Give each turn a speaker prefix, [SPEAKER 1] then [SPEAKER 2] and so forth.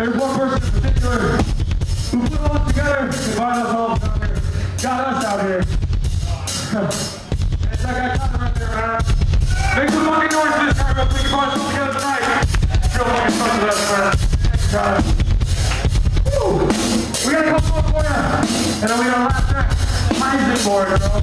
[SPEAKER 1] There's one person in particular who put all this together and brought us all down here. Got us out here. It's that guy Connor right there, man. Make some fucking noise for this guy real quick. He brought us all together tonight. Real fucking fun with us, man. Thanks, guys. Woo! We got a couple more for you. And then we got a last track. Heisenberg, bro.